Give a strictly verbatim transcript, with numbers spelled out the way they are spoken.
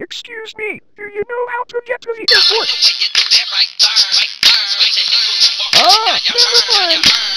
Excuse me, do you know how to get to the airport? Ah, never mind.